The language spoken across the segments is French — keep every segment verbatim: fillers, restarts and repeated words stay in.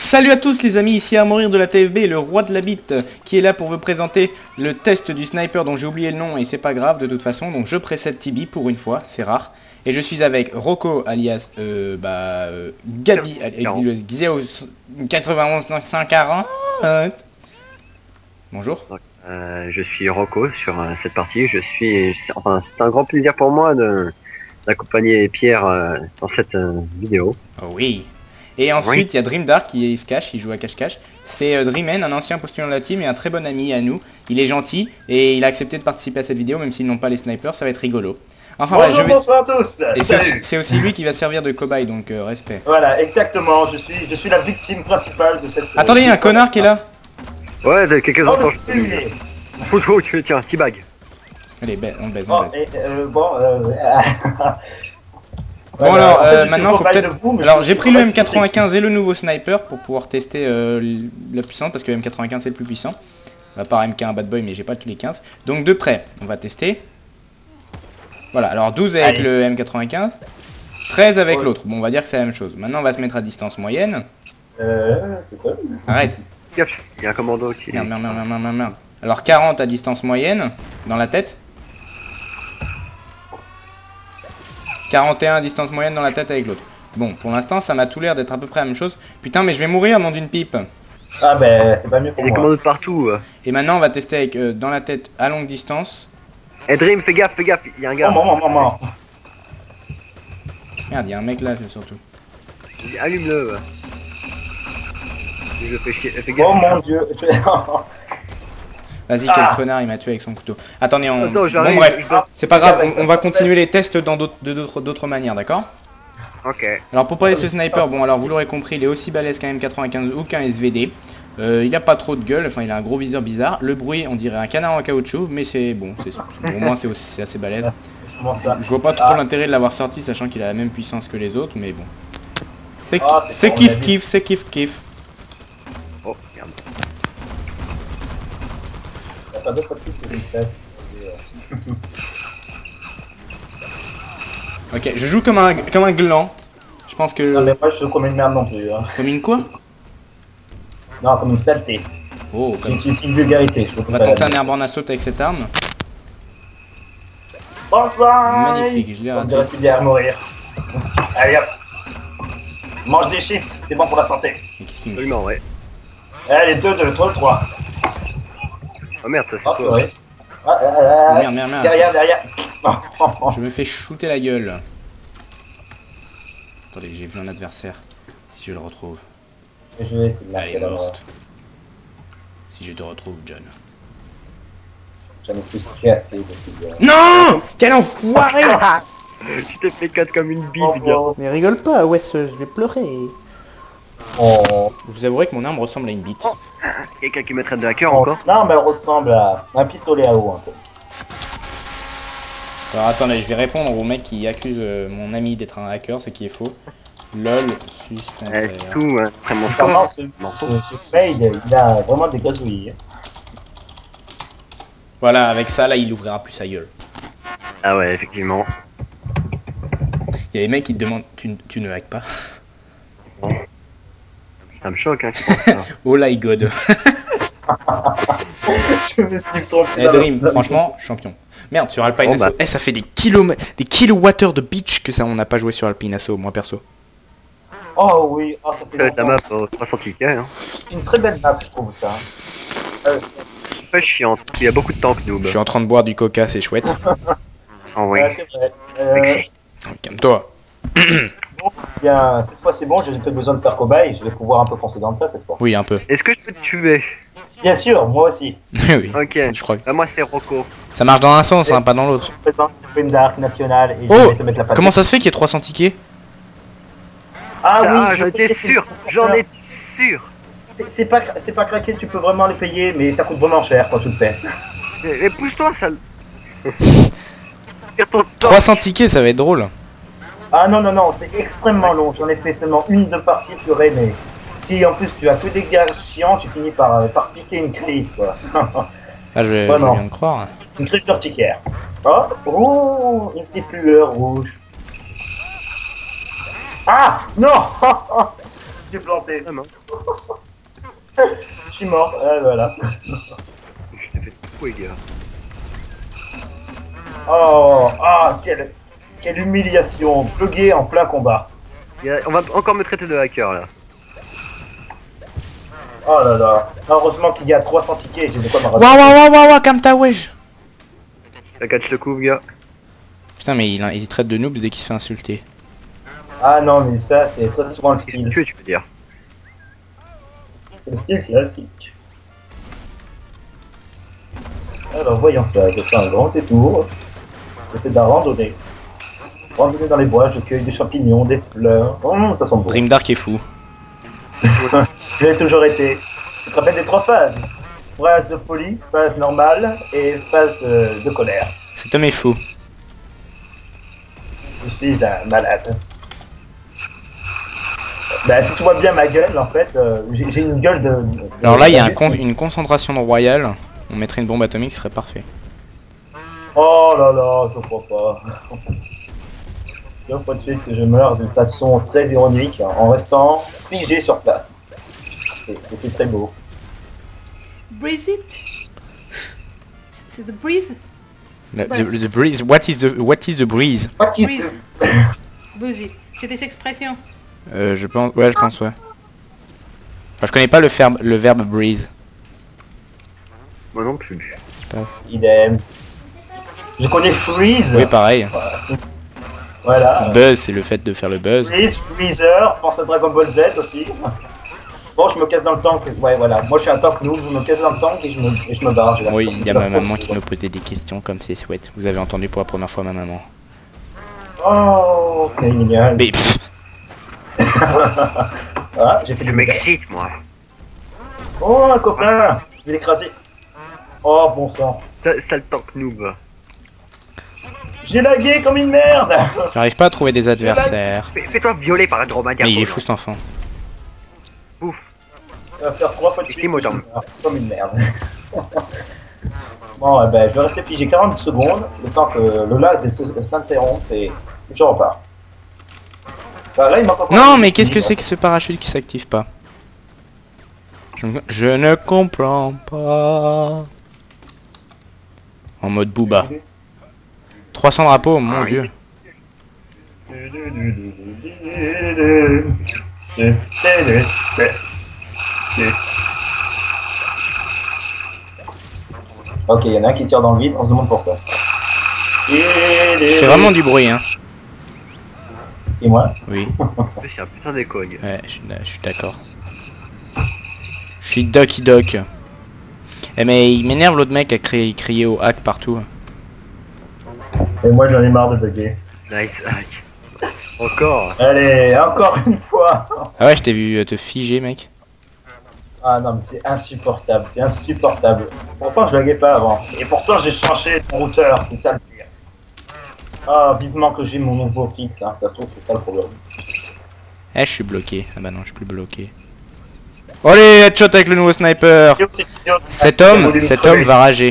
Salut à tous les amis, ici à mourir de la T F B, le roi de la bite, qui est là pour vous présenter le test du sniper dont j'ai oublié le nom et c'est pas grave de toute façon, donc je précède Tibi pour une fois, c'est rare. Et je suis avec Rocco alias, euh, bah, euh, Gabi, alias Xeos quatre-vingt-onze neuf cent quarante. Bonjour. Euh, je suis Rocco sur euh, cette partie, je suis, enfin c'est un grand plaisir pour moi de d'accompagner Pierre euh, dans cette euh, vidéo. Oh oui. Et ensuite, il oui. y a Dream Dark qui se cache, il joue à cache-cache. C'est euh, Dreamen, un ancien postulant de la team et un très bon ami à nous. Il est gentil et il a accepté de participer à cette vidéo, même s'ils n'ont pas les snipers, ça va être rigolo. Enfin, bonjour, voilà, je vais... bonsoir à tous. Et c'est aussi, aussi lui qui va servir de cobaye, donc euh, respect. Voilà, exactement, je suis, je suis la victime principale de cette... Attendez, il y a un connard qui est là. Ouais, de quelques instants. Oh, faut que tu tiens, petit bag. Allez, on baise, on baise. Oh, et, euh, bon, euh... Bon voilà, alors, en fait, euh, maintenant faut peut-être... Alors j'ai pris le M quatre-vingt-quinze et le nouveau sniper pour pouvoir tester euh, la puissance, parce que le M quatre-vingt-quinze c'est le plus puissant. À part M K un bad boy, mais j'ai pas tous les quinze. Donc de près, on va tester. Voilà, alors douze avec Allez. le M quatre-vingt-quinze, treize avec ouais. l'autre. Bon, on va dire que c'est la même chose. Maintenant on va se mettre à distance moyenne. Euh... c'est quoi ? Arrête. Il y a un commando qui... Merde, merde, merde, merde, merde, merde. Alors quarante à distance moyenne, dans la tête. quarante et un à distance moyenne dans la tête avec l'autre. Bon, pour l'instant, ça m'a tout l'air d'être à peu près la même chose. Putain, mais je vais mourir, nom d'une pipe. Ah ben, c'est pas mieux pour moi. Il y a des commandos partout. Et maintenant, on va tester avec euh, dans la tête à longue distance. Eh Dream, fais gaffe, fais gaffe, il y a un gars. Oh, maman, maman. Merde, il y a un mec là, surtout. Allume-le. Ouais. Je fais chier, fais gaffe. Oh mon dieu. Vas-y, ah. quel connard, il m'a tué avec son couteau. Attendez, on... Attends, bon bref, c'est pas grave, on, on va continuer les tests dans d'autres manières, d'accord? Ok. Alors pour parler de ce sniper, bon alors vous l'aurez compris, il est aussi balèze qu'un M quatre-vingt-quinze ou qu'un S V D. Euh, il a pas trop de gueule, enfin il a un gros viseur bizarre. Le bruit, on dirait un canard en caoutchouc, mais c'est bon, bon, au moins c'est assez balèze. Je, je vois pas trop ah. l'intérêt de l'avoir sorti, sachant qu'il a la même puissance que les autres, mais bon. C'est ah, kiff kiff, c'est kiff kiff. Oh, merde. Ok, je joue comme un comme un gland. Je pense que... Non mais moi je joue comme une merde non plus. Hein. Comme une quoi? Non, comme une saleté. Oh, comme... C'est une vulgarité. On va tenter un airborne assaut avec cette arme. Bonsoir. Magnifique, je l'ai raté. On dirait si bien à mourir. Allez hop. Mange des chips, c'est bon pour la santé. Mais qu'est-ce qu'il me fait? Absolument, ouais. Allez, deux, deux, trois, trois. Oh merde, ça c'est oh, toi. Ouais. Ah, ah, ah, merde, merde, merde. Derrière, derrière. Je me fais shooter la gueule. Attendez, j'ai vu un adversaire. Si je le retrouve. Je vais Elle est morte. Si je te retrouve, John. J'en ai plus cassé de non. Quel enfoiré. Tu t'es fait quatre comme une bille, oh, gars. Oh. Mais rigole pas, ouais, je vais pleurer. Oh. Vous avouerez que mon arme ressemble à une bite. Oh. Quelqu'un qui mettrait de hacker oh. encore? Non, mais elle ressemble à un pistolet à eau un peu. Alors attendez, je vais répondre au mec qui accuse euh, mon ami d'être un hacker, ce qui est faux. Lol, suis euh, tout, hein. Très bon score. Ce, ce, ce Fade, il a vraiment des gazouilles. Voilà, avec ça, là, il ouvrira plus sa gueule. Ah ouais, effectivement. Il y a des mecs qui te demandent, tu, tu ne hack pas? Bon. Ça me choque, hein. Oh my god. Je me suis trompé. Eh, Dream, franchement, champion. Merde, sur Alpine Assault. Oh, bah. Eh, ça fait des kilomètres, des kilowattheures de bitch que ça, on n'a pas joué sur Alpine Assault, moi perso. Oh oui, oh, ça fait euh, ta map euh, trois cents tickets, hein. C'est une très belle map, je trouve ça. Euh, c'est pas chiant, il y a beaucoup de tanks, noob. Je suis en train de boire du coca, c'est chouette. Oh oui. Ouais, c'est vrai. Euh... Oh, calme-toi. Bon, bien, cette fois c'est bon, j'ai pas besoin de faire cobaye, je vais pouvoir un peu foncer dans le tas cette fois. Oui, un peu. Est-ce que je peux te tuer? Bien sûr, moi aussi. Oui, ok, je crois. Bah, moi c'est Rocco. Ça marche dans un sens, hein, pas dans l'autre. Je présente une Dark nationale et oh, je vais te mettre la patate. Comment ça se fait qu'il y ait trois cents tickets? Ah, ah oui, j'en étais sûr, j'en étais sûr. C'est pas, c'est pas craqué, tu peux vraiment les payer, mais ça coûte vraiment cher quand tu le fais. Mais, mais pousse-toi, sale. trois cents tickets, ça va être drôle. Ah non, non, non, c'est extrêmement long. J'en ai fait seulement une de partie, tu aurais, mais si en plus tu as que des gars chiants, tu finis par, euh, par piquer une crise, quoi. Ah, je, vais, je viens de croire. Une crise urticaire. Oh, oh, une petite lueur rouge. Ah non. J'ai planté. Ah, non. Je suis mort. Ah, voilà. Je t'ai fait tout, les gars. Oh, ah, quelle, quelle humiliation. Plugué en plein combat. Il y a- On va encore me traiter de hacker là. Oh là là. Heureusement qu'il y a trois cents tickets. J'ai de quoi me Waouh, rattraper. waouh, waouh, waouh, waouh, comme ta wesh. La catch le couvre, gars. Putain, mais il, il traite de noob dès qu'il se fait insulter. Ah non, mais ça, c'est très souvent le Qu'est-ce que style. tu veux, tu veux dire? C'est le style classique. Alors, voyons ça. Je fais un grand détour. Je fais de la randonnée. Randonnée dans les bois, je cueille des champignons, des fleurs. Oh, ça sent bon. Dream Dark est fou. Je l'ai toujours été. Tu te rappelles des trois phases? Phase de folie, phase normale et phase euh, de colère. Cet homme est fou. Je suis un malade. Bah, si tu vois bien ma gueule, en fait, euh, j'ai j'ai une gueule de... de- Alors là, il y a un de- con- une concentration de royal. On mettrait une bombe atomique, ce serait parfait. Oh là là, je crois pas. Deux fois de suite que je meurs d'une façon très ironique, en restant figé sur place. C'est- C'était très beau. Breeze it. C'est the breeze. La- the, the breeze. What is the what is the breeze? Breeze. Breeze it. C'est des expressions. Euh, je pense. Ouais, je pense ouais. Enfin, je connais pas le verbe le verbe breeze. Moi non plus. Idem. Je connais Freeze. Oui, pareil. Voilà. Buzz, c'est le fait de faire le buzz. Freeze, Freezer, pense à Dragon Ball Z aussi. Bon, je me casse dans le tank. Ouais, voilà. Moi, je suis un tank noob. Je me casse dans le tank et je me, et je me barre. J'ai Oui, la- il y a la- ma maman qui me posait des questions comme c'est chouette. Vous avez entendu pour la première fois ma maman. Oh, c'est génial. Mais pff, Voilà, j'ai fait Tu du m'excites, moi. Oh, un copain. Je vais l'écraser. Oh, bon sang. Sale sale tank noob. J'ai lagué comme une merde. j'arrive pas à trouver des adversaires. Fais- Fais-toi violer par un dromadaire. Mais il est volant. fou cet enfant. Ouf. Ça va faire trois fois de suite. Dis, moi, j'en- Comme une merde. Bon, eh ben, je vais rester figé quarante secondes, le temps que le lag s'interrompt et je repars. Bah, là, il manque encore Non, un mais petit qu'est-ce que minute. c'est que ce parachute qui s'active pas? je, je ne comprends pas. En mode Booba. trois cents drapeaux, mon Ah, dieu. Ok, il y en a un qui tire dans le vide, on se demande pourquoi. C'est vraiment du bruit, hein. Et moi? Oui, C'est un putain d'écogne. ouais, je suis d'a- je suis d'accord. Je suis Ducky Duck. Eh mais il m'énerve l'autre mec à crier, crier au hack partout. Et moi j'en ai marre de bugger. Nice hack. Encore. Allez, encore une fois. Ah ouais, je t'ai vu euh, te figer, mec. Ah non, mais c'est insupportable, c'est insupportable. Pourtant, je laguais pas avant. Et pourtant, j'ai changé de routeur, c'est ça le pire. Ah, vivement que j'ai mon nouveau fixe, hein. Ça se trouve, c'est ça le problème. Eh, je suis bloqué. Ah bah non, je suis plus bloqué. Allez, headshot avec le nouveau sniper. Cet homme, cet homme va rager.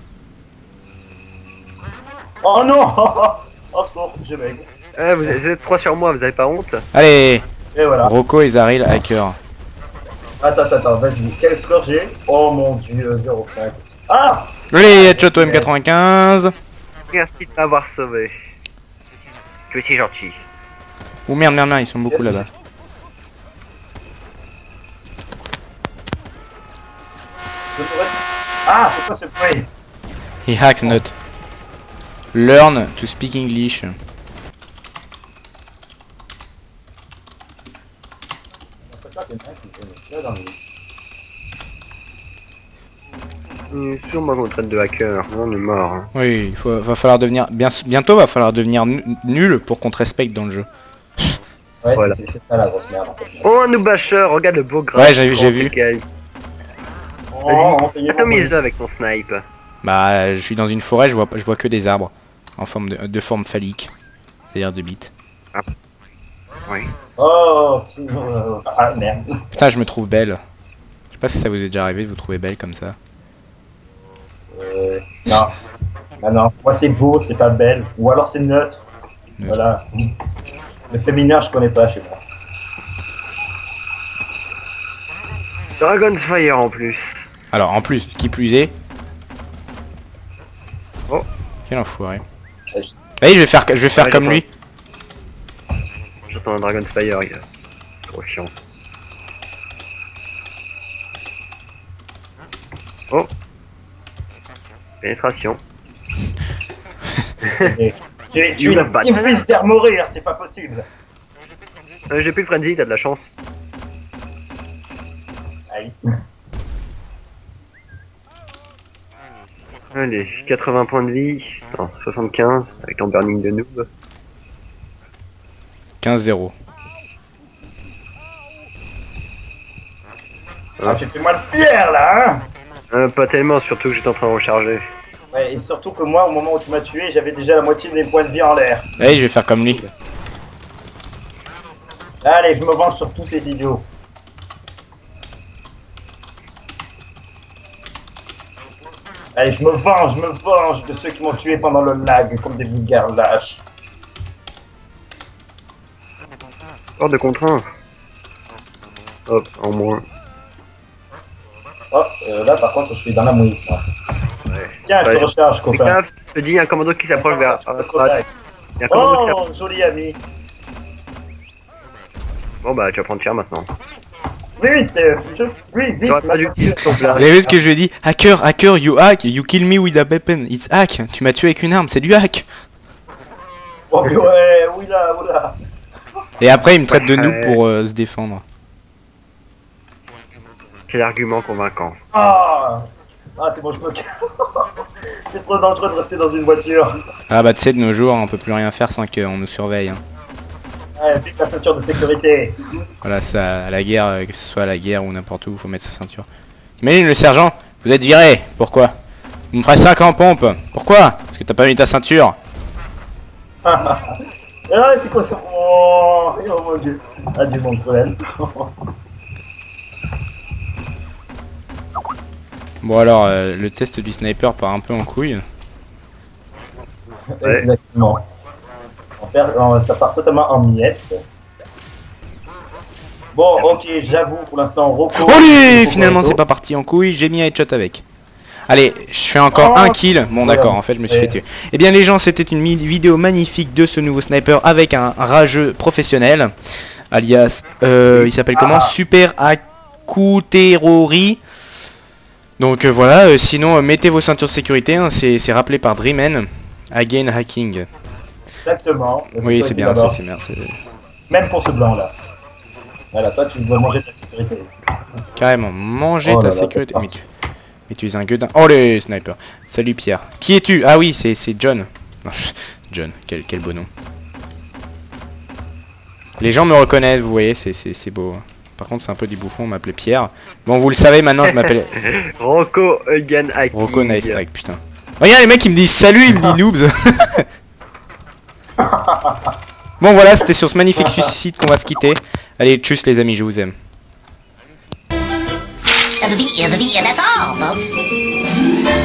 Oh non. Oh, secours, je bug. Eh, vous êtes vous êtes trois sur moi, vous avez pas honte? Allez, Et voilà. Rocco et Zaril hacker. Attends, attends, attends, vas-y. Quel score j'ai? Oh mon dieu, zéro virgule cinq. Ah. Allez, headshot au M quatre-vingt-quinze. Merci de m'avoir sauvé. Tu es si gentil. Ouh merde, merde, merde, ils sont beaucoup là-bas. Je pourrais- Ah, c'est quoi ce bruit? He hacks not. Learn to speak English. Hum, sûrement qu'on traite de hacker, on est mort. Hein. Oui, il faut, va falloir devenir... Bien, bientôt va falloir devenir nu- nul pour qu'on te respecte dans le jeu. Ouais, Voilà. c'est c'est ça la grosse merde en fait. Oh, un noob basher, regarde le beau grain. Ouais, j'ai- j'ai vu. Oh, Vas-y, enseignez-moi. atomise-le avec ton snipe. Bah, je suis dans une forêt, je vois, je vois que des arbres. En forme de, de forme phallique. C'est-à-dire de bite. Oui. Oh, euh, ah merde. Putain, je me trouve belle. Je sais pas si ça vous est déjà arrivé de vous trouver belle comme ça. Euh, non. Non, non. Moi c'est beau, c'est pas belle. Ou alors c'est neutre. Neutre. Voilà. Le féminin je connais pas chez moi. Dragon's Fire en plus. Alors en plus, qui plus est... Oh. Quel enfoiré. Allez, je vais faire, je vais faire Ouais, comme lui. J'attends un Dragon's Fire, gars. Trop chiant. Oh. Pénétration. Tu es tu es le petit fils d'Armorir, c'est pas possible. Euh, J'ai plus le frenzy, t'as de la chance. Aïe. Allez, quatre-vingts points de vie. Non, soixante-quinze avec ton burning de noob. quinze zéro. Ah, tu fais moi le fier là, hein. Euh, pas tellement, surtout que j'étais en train de recharger. Ouais, et surtout que moi, au moment où tu m'as tué, j'avais déjà la moitié de mes points de vie en l'air. Allez, je vais faire comme lui. Allez, je me venge sur tous ces idiots. Allez, je me venge, je me venge de ceux qui m'ont tué pendant le lag, comme des vulgaires lâches. Hors de contrainte. Hop, en moins. Oh, euh, là par contre, je suis dans la mouise, moi. Ouais. Tiens, je Ouais. te recharge, Fais copain. gaffe, je te dis, il y a un commando qui s'approche vers... Ah, à droite. Il y a un commando qui s'approche. Oh, joli ami. Bon bah, tu vas prendre cher maintenant. Oui, vite, euh, je... oui, vite. J'aurais pas dû dire ton plan. Vous avez vu ce que je lui ai dit? Hacker, hacker, you hack, you kill me with a weapon. It's hack. Tu m'as tué avec une arme, c'est du hack. Oh, ouais, oula, oula. Et après, il me traite de noob pour euh, se défendre. Quel argument convaincant. Ah, ah c'est bon, je me casse. C'est trop dangereux de rester dans une voiture. Ah bah tu sais, de nos jours, on peut plus rien faire sans qu'on nous surveille. Hein. Ouais, pique la ceinture de sécurité. Voilà, ça, à la guerre, euh, que ce soit à la guerre ou n'importe où, faut mettre sa ceinture. Imagine le sergent, vous êtes viré. Pourquoi? Vous me ferez cinq en pompe. Pourquoi? Parce que t'as pas mis ta ceinture. Ah, c'est quoi ça? Oh, oh mon dieu. Adieu mon problème. Bon alors, euh, le test du sniper part un peu en couille. Ouais. Exactement. On perd, on- ça part totalement en miettes. Bon, ok, j'avoue, pour l'instant, Rocco... Allez, Rocco finalement Rocco. c'est pas parti en couille, j'ai mis un headshot avec. Allez, je fais encore Oh, un kill. Bon voilà. d'accord, en fait je me suis Ouais. fait tuer. Eh bien les gens, c'était une mi- vidéo magnifique de ce nouveau sniper avec un, un rageux professionnel. Alias, euh, il s'appelle comment? Ah. Super Akuterori. Donc euh, voilà, euh, sinon euh, mettez vos ceintures de sécurité, hein, c'est c'est rappelé par Dreamen. Again hacking. Exactement. La Oui, sécurité c'est bien, ça d'abord. c'est bien. c'est- Même pour ce blanc-là. Voilà, toi, tu dois manger ta sécurité. Carrément, manger Oh ta là là, sécurité. c'est Mais tu, mais tu es un gueudin. Oh les snipers. Salut Pierre. Qui es-tu? Ah oui, c'est c'est John. Non, John, quel, quel beau nom. Les gens me reconnaissent, vous voyez, c'est c'est- c'est beau. Par contre, c'est un peu du bouffon, on m'appelait Pierre. Bon, vous le savez maintenant, je m'appelle Rocco again hacking. Rocco Nice Hack, putain. Regarde, les mecs, ils me disent salut, ils me disent noobs. Bon, voilà, c'était sur ce magnifique suicide qu'on va se quitter. Allez, tchuss les amis, je vous aime. The V, the V, that's all, folks.